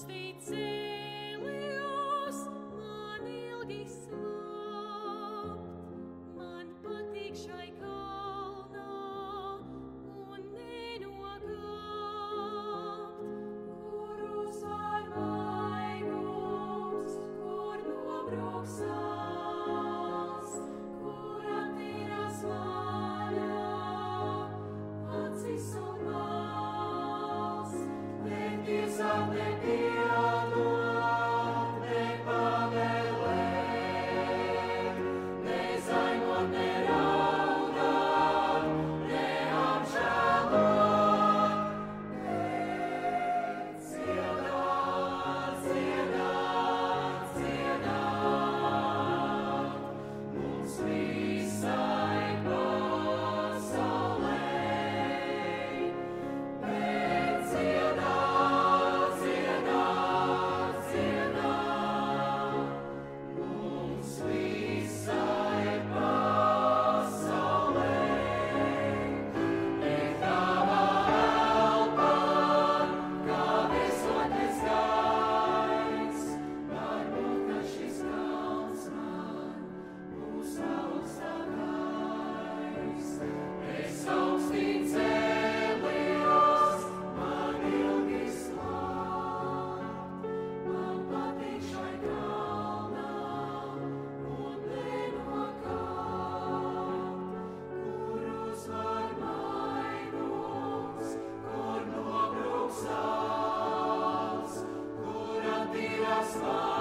augstī cēlijos, man ilgi slāpt. Man patīk šai kalnā un nenokāpt. Kur uzvar maigums, kur nobruks sāls, kur attīrās vaļā, acis un mals. Netiesāt, nepiedot, nepavēlēt, nezaimot, neraudāt, neapžēlot, bet dziedāt, dziedāt, dziedāt mums visai pasaulei. Bet dziedāt, dziedāt, dziedāt mums visai pasaulei. Ir tava elpa, kā viesotnes gaiss, varbūt, ka šis kalns man būs augstākais. Es augstī cēlijos, man ilgi slāpt. Man patīk šai kalnā un nenokāpt. Kur uzvar maigums, kur nobruks sāls, kur attīrās vaļā,